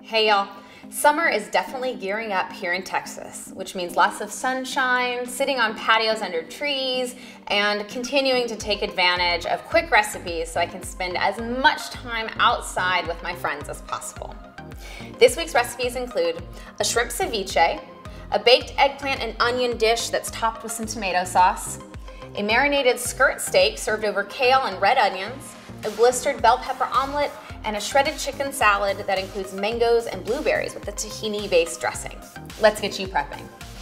Hey y'all, summer is definitely gearing up here in Texas, which means lots of sunshine, sitting on patios under trees, and continuing to take advantage of quick recipes so I can spend as much time outside with my friends as possible. This week's recipes include a shrimp ceviche, a baked eggplant and onion dish that's topped with some tomato sauce, a marinated skirt steak served over kale and red onions, a blistered bell pepper omelet, and a shredded chicken salad that includes mangoes and blueberries with a tahini-based dressing. Let's get you prepping.